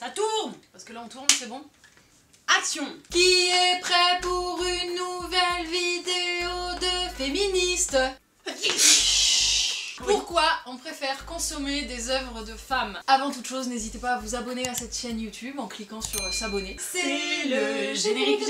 Ça tourne! Parce que là on tourne, c'est bon. Action! Qui est prêt pour une nouvelle vidéo de féministes? Pourquoi on préfère consommer des œuvres de femmes? Avant toute chose, n'hésitez pas à vous abonner à cette chaîne YouTube en cliquant sur s'abonner. C'est le générique.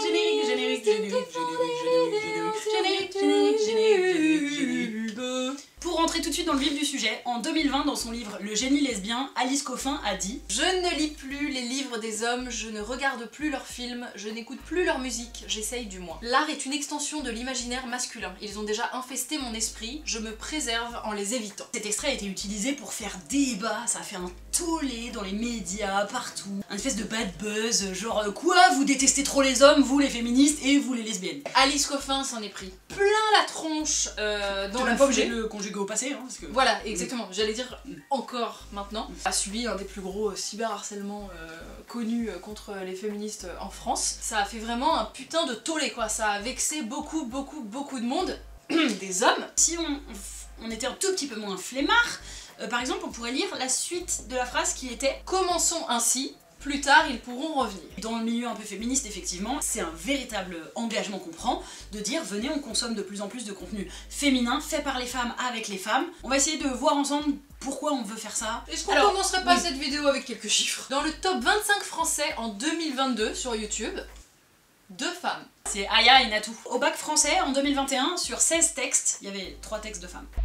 Pour rentrer tout de suite dans le vif du sujet, en 2020, dans son livre Le génie lesbien, Alice Coffin a dit « Je ne lis plus les livres des hommes, je ne regarde plus leurs films, je n'écoute plus leur musique, j'essaye du moins. L'art est une extension de l'imaginaire masculin. Ils ont déjà infesté mon esprit, je me préserve en les évitant. » Cet extrait a été utilisé pour faire débat, ça a fait un tollé dans les médias, partout. Un espèce de bad buzz, genre quoi, vous détestez trop les hommes, vous les féministes et vous les lesbiennes. Alice Coffin s'en est pris plein la tronche dans la pas obligé foulée. de le conjuguer au passé, hein, parce que... Voilà, exactement, j'allais dire encore maintenant. A subi un des plus gros cyberharcèlements connus contre les féministes en France. Ça a fait vraiment un putain de tollé quoi, ça a vexé beaucoup de monde, des hommes. Si on était un tout petit peu moins flemmard, par exemple on pourrait lire la suite de la phrase qui était « Commençons ainsi, plus tard ils pourront revenir ». Dans le milieu un peu féministe, effectivement, c'est un véritable engagement qu'on prend de dire venez, on consomme de plus en plus de contenu féminin, fait par les femmes, avec les femmes. On va essayer de voir ensemble pourquoi on veut faire ça. Est-ce qu'on commencerait pas cette vidéo avec quelques chiffres? Dans le top 25 français en 2022 sur YouTube, 2 femmes. C'est Aya et Natou. Au bac français, en 2021, sur 16 textes, il y avait 3 textes de femmes.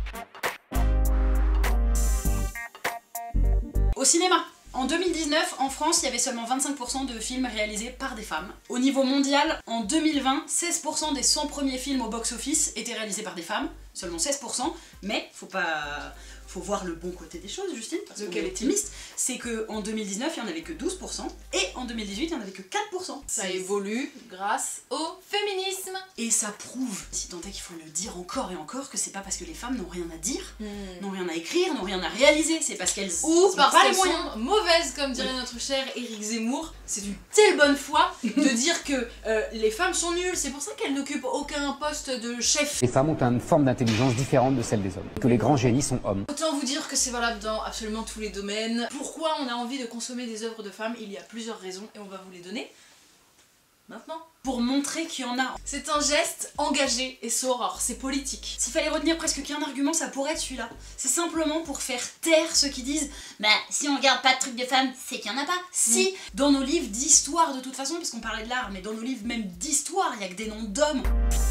Au cinéma, en 2019, en France, il y avait seulement 25% de films réalisés par des femmes. Au niveau mondial, en 2020, 16% des 100 premiers films au box-office étaient réalisés par des femmes, seulement 16%, mais faut voir le bon côté des choses, Justine, parce qu'on est optimiste, c'est qu'en 2019, il n'y en avait que 12%, et en 2018, il n'y en avait que 4%. Ça évolue grâce au féminisme. Et ça prouve, si tant est qu'il faut le dire encore et encore, que c'est pas parce que les femmes n'ont rien à dire, n'ont rien à écrire, n'ont rien à réaliser, c'est parce qu'elles ou parce qu'elles sont mauvaises, comme dirait notre cher Éric Zemmour. C'est une telle bonne foi de dire que les femmes sont nulles, c'est pour ça qu'elles n'occupent aucun poste de chef. Les femmes ont une forme d'intelligence différente de celle des hommes, que les grands génies sont hommes. Autant vous dire que c'est valable dans absolument tous les domaines. Pourquoi on a envie de consommer des œuvres de femmes? Il y a plusieurs raisons et on va vous les donner maintenant. Pour montrer qu'il y en a. C'est un geste engagé et soror, c'est politique. S'il fallait retenir presque qu'un argument, ça pourrait être celui-là. C'est simplement pour faire taire ceux qui disent « Bah, si on regarde pas de trucs de femmes, c'est qu'il y en a pas. » Si, dans nos livres d'histoire de toute façon, parce qu'on parlait de l'art, mais dans nos livres même d'histoire, il y a que des noms d'hommes.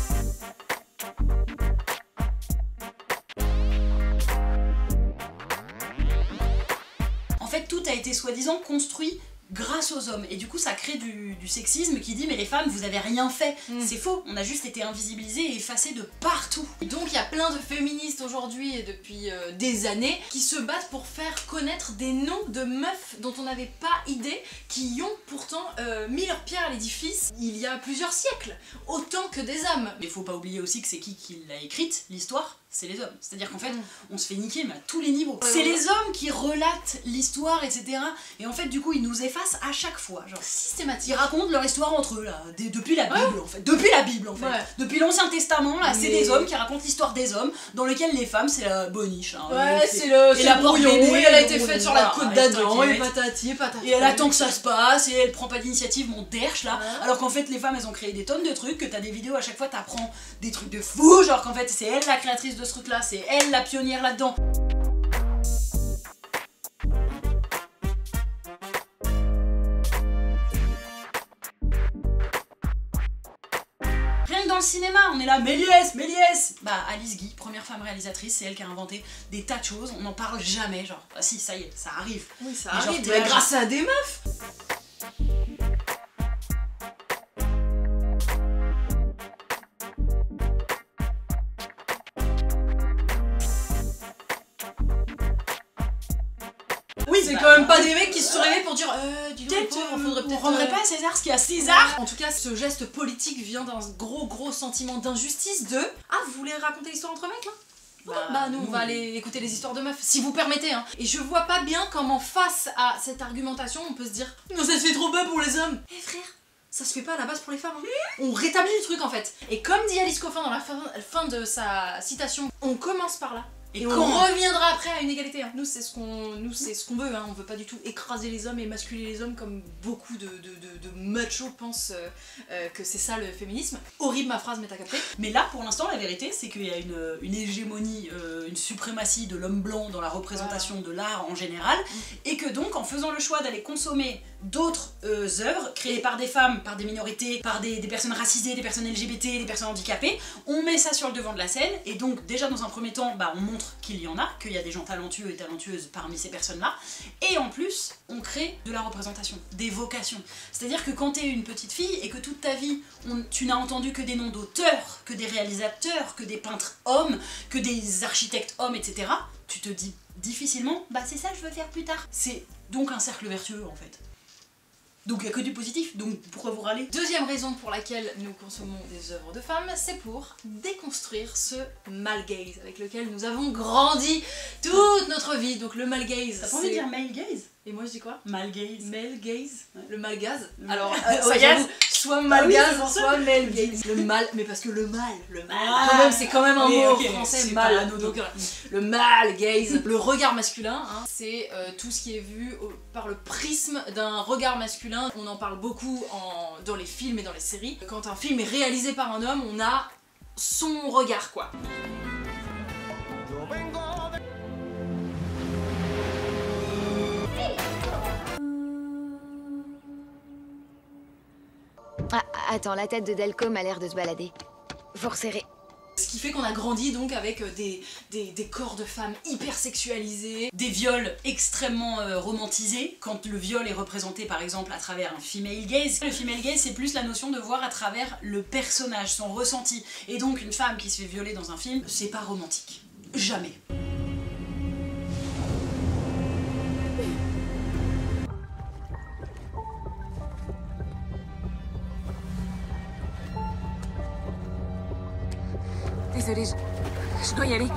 En fait, tout a été soi-disant construit grâce aux hommes, et du coup ça crée du sexisme qui dit mais les femmes vous avez rien fait. C'est faux, on a juste été invisibilisés et effacés de partout. Donc il y a plein de féministes aujourd'hui et depuis des années qui se battent pour faire connaître des noms de meufs dont on n'avait pas idée, qui ont pourtant mis leur pierre à l'édifice il y a plusieurs siècles, autant que des hommes. Mais faut pas oublier aussi que c'est qui l'a écrite, l'histoire, c'est les hommes. C'est-à-dire qu'en fait, on se fait niquer mais à tous les niveaux. C'est les hommes qui relatent l'histoire, etc. Et en fait, du coup, ils nous effacent à chaque fois. Genre, systématique. Ils racontent leur histoire entre eux, là, depuis la Bible, en fait. Depuis la Bible, en fait. Ouais. Depuis l'Ancien Testament, là, c'est des hommes qui racontent l'histoire des hommes, dans lequel les femmes, c'est la boniche. Hein. Ouais, c'est la brouillon, et elle a été faite sur la côte d'Adam, et patati et patati. Et elle attend que ça se passe, et elle prend pas d'initiative, mon derche, là. Alors qu'en fait, les femmes, elles ont créé des tonnes de trucs, que t'as des vidéos, à chaque fois, t'apprends des trucs de fou, genre qu'en fait, c'est elle la créatrice de ce truc-là, c'est elle la pionnière là-dedans. Rien que dans le cinéma, on est là, Méliès. Bah, Alice Guy, première femme réalisatrice, c'est elle qui a inventé des tas de choses, on n'en parle jamais, genre, ah si, ça y est, ça arrive. Oui, ça mais arrive, genre, mais grâce à des meufs. Oui, c'est quand même pas des mecs qui se sont réveillés pour dire dis donc, on rendrait pas à César ce qu'il y a à César. En tout cas, ce geste politique vient d'un gros sentiment d'injustice de ah, vous voulez raconter l'histoire entre mecs là? Bah nous on va aller écouter les histoires de meufs, si vous permettez hein. Et je vois pas bien comment face à cette argumentation on peut se dire non ça se fait trop pas pour les hommes. Eh frère, ça se fait pas à la base pour les femmes hein. On rétablit le truc en fait. Et comme dit Alice Coffin dans la fin de sa citation, on commence par là. Et on reviendra après à une égalité. Hein. Nous c'est ce qu'on veut. Hein. On veut pas du tout écraser les hommes et masculer les hommes comme beaucoup de machos pensent que c'est ça le féminisme. Horrible ma phrase, mais t'as capté. Mais là, pour l'instant, la vérité, c'est qu'il y a une hégémonie, une suprématie de l'homme blanc dans la représentation de l'art en général, et que donc, en faisant le choix d'aller consommer d'autres œuvres créées par des femmes, par des minorités, par des personnes racisées, des personnes LGBT, des personnes handicapées, on met ça sur le devant de la scène, et donc déjà dans un premier temps, bah, on montre qu'il y en a, qu'il y a des gens talentueux et talentueuses parmi ces personnes-là, et en plus, on crée de la représentation, des vocations. C'est-à-dire que quand t'es une petite fille et que toute ta vie, tu n'as entendu que des noms d'auteurs, que des réalisateurs, que des peintres hommes, que des architectes hommes, etc., tu te dis difficilement, bah c'est ça que je veux faire plus tard. C'est donc un cercle vertueux en fait. Donc il n'y a que du positif, donc pourquoi vous râler? Deuxième raison pour laquelle nous consommons des œuvres de femmes, c'est pour déconstruire ce male gaze avec lequel nous avons grandi toute notre vie. Donc le male gaze. T'as pas envie de dire male gaze? Et moi je dis quoi? Male gaze. Male gaze. Ouais. Le mal gaze. Alors, ça gaze. soit mal gaze, soit male gaze. Le mal, mais parce que le mal, quand même, c'est quand même un mot français, mal. Donc, le mal gaze, le regard masculin, hein, c'est tout ce qui est vu par le prisme d'un regard masculin. On en parle beaucoup dans les films et dans les séries. Quand un film est réalisé par un homme, on a son regard, quoi. Ah, attends, la tête de Delcom a l'air de se balader. Faut resserrer. Ce qui fait qu'on a grandi donc avec des corps de femmes hyper sexualisés. Des viols extrêmement romantisés, quand le viol est représenté par exemple à travers un female gaze. Le female gaze c'est plus la notion de voir à travers le personnage, son ressenti. Et donc une femme qui se fait violer dans un film, c'est pas romantique. Jamais. Désolée, je dois y aller.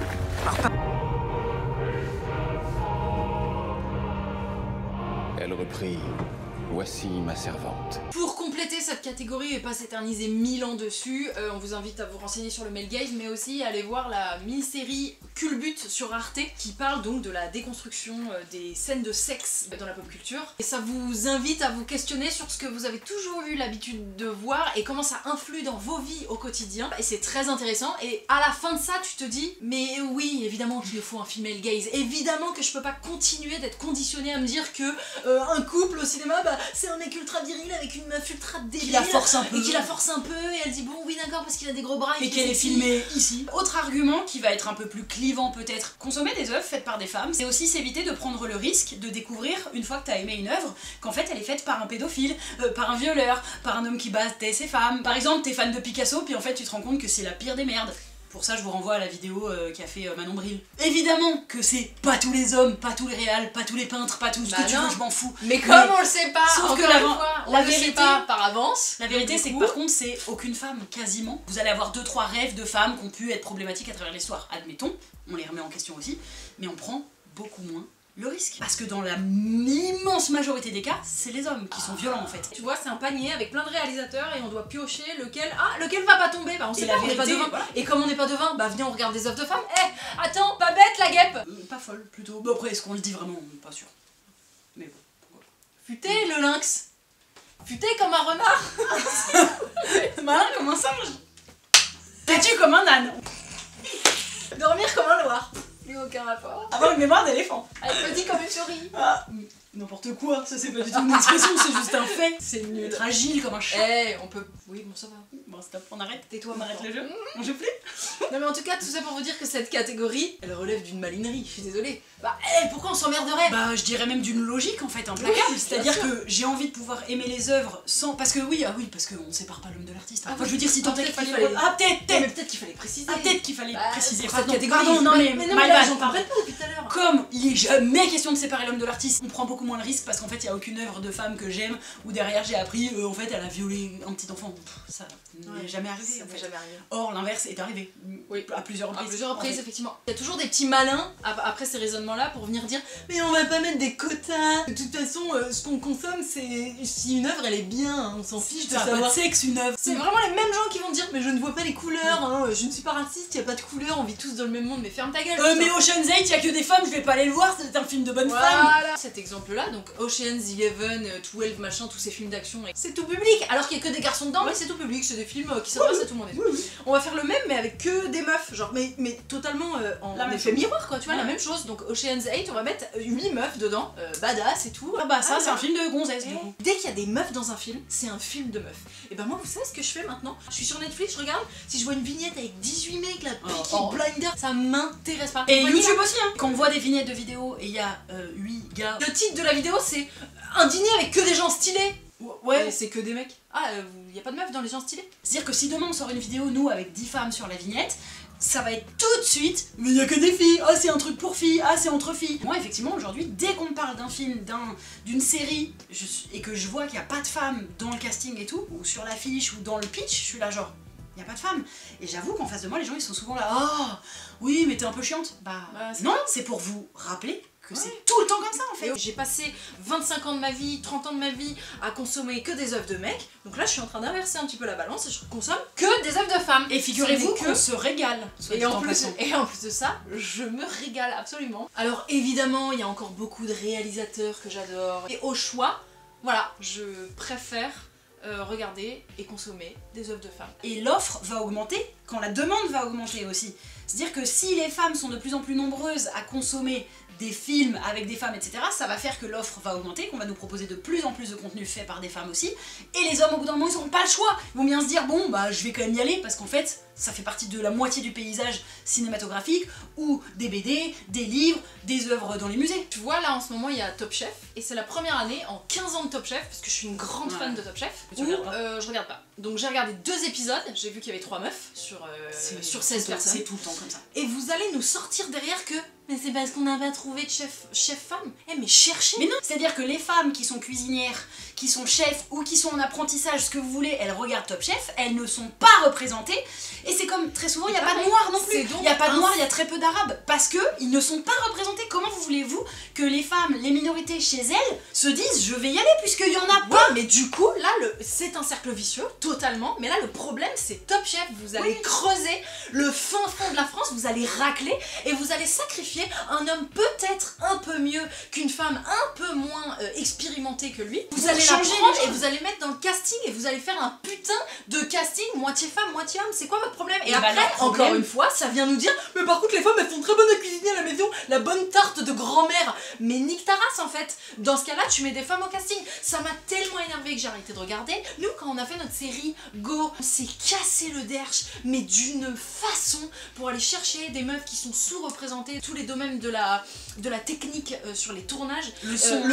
Elle reprit. Voici ma servante. Pour compléter cette catégorie et pas s'éterniser 1000 ans dessus, on vous invite à vous renseigner sur le male gaze, mais aussi à aller voir la mini-série Culbute sur Arte, qui parle donc de la déconstruction des scènes de sexe dans la pop culture. Et ça vous invite à vous questionner sur ce que vous avez toujours eu l'habitude de voir et comment ça influe dans vos vies au quotidien. Et c'est très intéressant. Et à la fin de ça, tu te dis, mais oui, évidemment qu'il faut un female gaze. Évidemment que je peux pas continuer d'être conditionnée à me dire que un couple au cinéma, bah, c'est un mec ultra viril avec une meuf ultra débile qui la force un peu. Et qui la force un peu et elle dit bon oui d'accord parce qu'il a des gros bras et qu'elle est filmée ici. Autre argument qui va être un peu plus clivant peut-être, consommer des œuvres faites par des femmes, c'est aussi s'éviter de prendre le risque de découvrir une fois que t'as aimé une œuvre qu'en fait elle est faite par un pédophile, par un violeur, par un homme qui battait ses femmes. Par exemple t'es fan de Picasso puis en fait tu te rends compte que c'est la pire des merdes. Pour ça, je vous renvoie à la vidéo qu'a fait Manon Bril. Évidemment que c'est pas tous les hommes, pas tous les réals, pas tous les peintres, pas tout ce que tu veux, je m'en fous. Mais comme on le sait pas, sauf que la vérité pas par avance. La vérité, c'est que par contre, c'est aucune femme, quasiment. Vous allez avoir 2-3 rêves de femmes qui ont pu être problématiques à travers l'histoire. Admettons, on les remet en question aussi, mais on prend beaucoup moins le risque. Parce que dans la immense majorité des cas, c'est les hommes qui sont violents en fait. Tu vois, c'est un panier avec plein de réalisateurs et on doit piocher lequel va pas tomber. Bah on sait pas, on n'est pas devin. Voilà. Et comme on n'est pas devin, bah venez on regarde des œuvres de femmes. Eh, attends, pas bête la guêpe. Pas folle plutôt. Bon après, est-ce qu'on le dit vraiment? Pas sûr. Mais bon, pourquoi pas. Futé le lynx. Futé comme un renard. Malin comme un singe. Têtu comme un âne. Dormir comme un loir. Aucun rapport. Avoir une mémoire d'éléphant. Être petit comme une souris. Ah, n'importe quoi, ça c'est pas du tout une expression, c'est juste un fait. C'est nul. Être agile comme un chat. On peut... Oui, bon ça va. Bon stop, on arrête. Tais-toi, on arrête le jeu. On joue plus. Non mais en tout cas, tout ça pour vous dire que cette catégorie, elle relève d'une malinerie, je suis désolée. Bah, pourquoi on s'emmerderait? Bah, je dirais même d'une logique en fait, implacable. C'est-à-dire que j'ai envie de pouvoir aimer les œuvres sans... Parce que oui, parce qu'on sépare pas l'homme de l'artiste. Enfin, je veux dire, si tant est qu'il fallait... peut-être qu'il fallait préciser. Peut-être qu'il fallait préciser. Pour cette catégorie. Pardon, non mais là, j'en parlerai pas depuis tout à l'heure. Comme il est jamais question de séparer l'homme de l'artiste, on prend beaucoup moins le risque parce qu'en fait, il y a aucune œuvre de femme que j'aime où derrière j'ai appris, en fait, elle a violé un petit enfant. Ça, n'est jamais arrivé. Ça En n'est fait. jamais arrivé. Or, l'inverse est arrivé. Oui. À plusieurs reprises. À plusieurs reprises, en fait. effectivement. Il y a toujours des petits malins après ces raisonnements-là pour venir dire mais on va pas mettre des quotas. De toute façon, ce qu'on consomme, c'est si une œuvre elle est bien, hein, on s'en fiche de Ça a pas de savoir. sexe, une œuvre. C'est vraiment les mêmes gens qui vont dire mais je ne vois pas les couleurs, hein, je ne suis pas raciste, il y a pas de couleurs, on vit tous dans le même monde, mais ferme ta gueule. Mais Ocean's 8, y a que des femmes, je vais pas aller le voir, c'est un film de bonnes femmes. Voilà. Cet exemple-là, donc Ocean's 11, 12, machin, tous ces films d'action, c'est tout public. Alors qu'il y a que des garçons dedans, mais c'est tout public, c'est des films qui s'adressent à tout le monde. On va faire le même, mais avec que des meufs, genre, mais totalement en effet miroir, quoi, tu vois, la même chose. Donc Ocean's 8, on va mettre 8 meufs dedans, badass et tout. Ah bah ça, c'est un film de gonzesse, du coup. Dès qu'il y a des meufs dans un film, c'est un film de meufs. Et ben moi, vous savez ce que je fais maintenant? Je suis sur Netflix, je regarde, si je vois une vignette avec 18 mecs, la Peaky Blinders, ça m'intéresse pas. Et YouTube aussi, hein. Quand on voit des vignettes de vidéos et il y a 8 gars. Le titre de la vidéo, c'est un dîner avec que des gens stylés. Ouais. Et c'est que des mecs. Ah, y a pas de meufs dans les gens stylés? C'est-à-dire que si demain on sort une vidéo, nous, avec 10 femmes sur la vignette, ça va être tout de suite mais il y a que des filles, ah c'est un truc pour filles, ah c'est entre filles. Moi effectivement aujourd'hui, dès qu'on me parle d'un film, d'une série, et que je vois qu'il n'y a pas de femmes dans le casting et tout, ou sur l'affiche, ou dans le pitch, je suis là genre, il n'y a pas de femmes. Et j'avoue qu'en face de moi, les gens ils sont souvent là, oh oui mais t'es un peu chiante. Bah non, c'est pour vous rappeler que c'est tout le temps comme ça en fait. J'ai passé 25 ans de ma vie, 30 ans de ma vie à consommer que des œuvres de mecs, donc là je suis en train d'inverser un petit peu la balance et je consomme que des œuvres de femmes. Et figurez-vous qu'on se régale. Et en plus de ça, je me régale absolument. Alors évidemment, il y a encore beaucoup de réalisateurs que j'adore, et au choix, voilà, je préfère regarder et consommer des œuvres de femmes. Et l'offre va augmenter quand la demande va augmenter aussi. C'est-à-dire que si les femmes sont de plus en plus nombreuses à consommer des films avec des femmes, etc., ça va faire que l'offre va augmenter, qu'on va nous proposer de plus en plus de contenu fait par des femmes aussi, et les hommes au bout d'un moment ils n'auront pas le choix, ils vont bien se dire bon bah je vais quand même y aller parce qu'en fait ça fait partie de la moitié du paysage cinématographique, ou des BD, des livres, des œuvres dans les musées. Tu vois là en ce moment il y a Top Chef, et c'est la première année en 15 ans de Top Chef, parce que je suis une grande fan de Top Chef, où je regarde pas. Donc j'ai regardé 2 épisodes, j'ai vu qu'il y avait 3 meufs sur 16 personnes. C'est tout le temps comme ça. Et vous allez nous sortir derrière que mais c'est parce qu'on n'a pas trouvé de chef femme. Eh mais cherchez. Mais non, c'est-à-dire que les femmes qui sont cuisinières, qui sont chefs ou qui sont en apprentissage, ce que vous voulez, elles regardent Top Chef, elles ne sont pas représentées. Et c'est comme très souvent, il n'y a pas de noirs non plus. Il n'y a pas de noirs, il y a très peu d'arabes. Parce que ils ne sont pas représentés. Comment voulez-vous que les femmes, les minorités chez elles, se disent je vais y aller puisqu'il y en a pas? Mais du coup, là, c'est un cercle vicieux, totalement. Mais là, le problème, c'est Top Chef. Vous allez creuser le fin fond de la France, vous allez racler et vous allez sacrifier un homme peut-être un peu mieux qu'une femme un peu moins expérimentée que lui. Vous allez la prendre et vous allez mettre dans le casting et vous allez faire un putain de casting moitié femme, moitié homme. C'est quoi votre problème? Et après, encore une fois, ça vient nous dire mais par contre les femmes elles sont très bonnes à cuisiner à la maison, la bonne tarte de grand-mère. Mais nique ta race en fait. Dans ce cas-là, tu mets des femmes au casting. Ça m'a tellement énervé que j'ai arrêté de regarder. Nous, quand on a fait notre série Go, on s'est cassé le derche, mais d'une façon, pour aller chercher des meufs qui sont sous-représentées, tous les domaines de la technique sur les tournages, le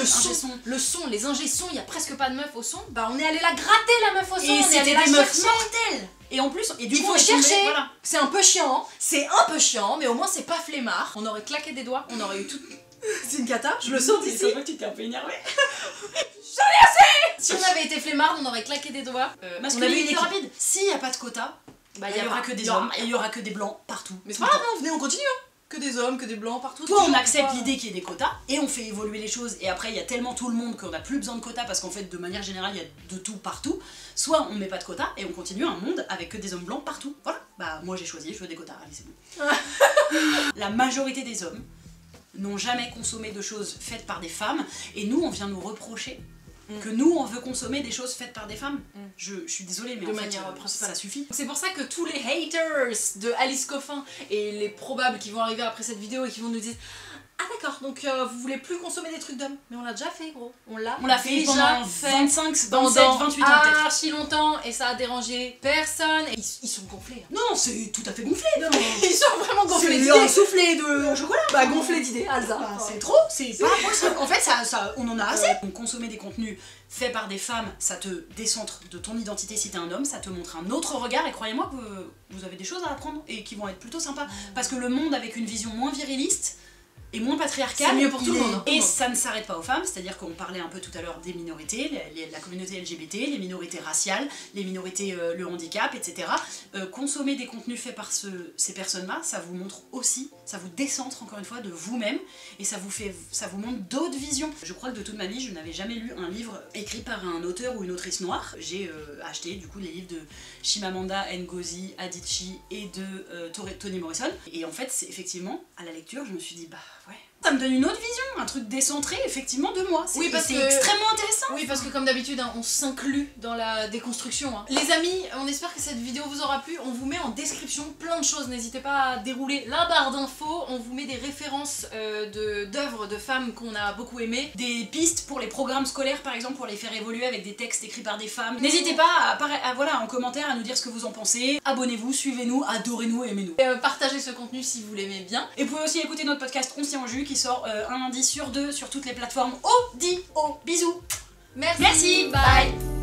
son, les ingé-sons, il y a presque pas de meufs au son. Bah on est allé la gratter la meuf au son, et on est allé la des meufs chercher. mortelles. Et en plus, il faut chercher. Voilà. C'est un peu chiant, mais au moins c'est pas flemmard. On aurait claqué des doigts, on aurait eu tout. C'est une cata, je le sens d'ici. C'est vrai que tu t'es un peu énervé. J'en ai assez. Si on avait été flemmard, on aurait claqué des doigts. On avait une équipe rapide. S'il n'y a pas de quota, il y aura que des hommes et il y aura que des blancs partout. Mais c'est pas grave, venez, on continue. Que des hommes, que des blancs partout. Soit on accepte l'idée qu'il y ait des quotas et on fait évoluer les choses, et après il y a tellement tout le monde qu'on n'a plus besoin de quotas parce qu'en fait de manière générale il y a de tout partout. Soit on met pas de quotas et on continue un monde avec que des hommes blancs partout. Voilà, bah moi j'ai choisi, je veux des quotas, allez c'est bon. La majorité des hommes n'ont jamais consommé de choses faites par des femmes, et nous on vient nous reprocher que nous on veut consommer des choses faites par des femmes. Je suis désolée mais de en fait manière principale. ça suffit. C'est pour ça que tous les haters de Alice Coffin et les probables qui vont arriver après cette vidéo et qui vont nous dire ah d'accord, donc vous voulez plus consommer des trucs d'hommes. Mais on l'a déjà fait gros. On l'a fait pendant 25, 27, 28 ans peut-être. Archi longtemps, et ça a dérangé personne. Et ils sont gonflés. Non, c'est tout à fait gonflé. Ils sont vraiment gonflés d'idées. C'est soufflé de chocolat. Bah gonflé d'idées, Alza. Bah, c'est trop, c'est pas possible. En fait, ça, on en a assez. Donc consommer des contenus faits par des femmes, ça te décentre de ton identité si t'es un homme, ça te montre un autre regard, et croyez-moi que vous avez des choses à apprendre et qui vont être plutôt sympas. Parce que le monde avec une vision moins viriliste, est moins patriarcal. C'est mieux pour tout le monde. Hein. Et ça ne s'arrête pas aux femmes, c'est-à-dire qu'on parlait un peu tout à l'heure des minorités, la communauté LGBT, les minorités raciales, les minorités, le handicap, etc. Consommer des contenus faits par ces personnes-là, ça vous montre aussi, ça vous décentre encore une fois de vous-même et ça vous montre d'autres visions. Je crois que de toute ma vie, je n'avais jamais lu un livre écrit par un auteur ou une autrice noire. J'ai acheté du coup les livres de Chimamanda Ngozi Adichie et de Toni Morrison. Et en fait, c'est effectivement, à la lecture, je me suis dit, bah ouais, ça me donne une autre vision, un truc décentré effectivement de moi. Oui, parce c'est que extrêmement intéressant. Oui, parce que comme d'habitude, hein, on s'inclut dans la déconstruction. Hein. Les amis, on espère que cette vidéo vous aura plu. On vous met en description plein de choses. N'hésitez pas à dérouler la barre d'infos. On vous met des références d'œuvres de femmes qu'on a beaucoup aimées. Des pistes pour les programmes scolaires par exemple, pour les faire évoluer avec des textes écrits par des femmes. N'hésitez pas voilà, en commentaire à nous dire ce que vous en pensez. Abonnez-vous, suivez-nous, adorez-nous, aimez-nous. Et partagez ce contenu si vous l'aimez bien. Et vous pouvez aussi écouter notre podcast On s'y en jus qui sort un lundi sur 2 sur toutes les plateformes audio. Bisous. Merci. Bye.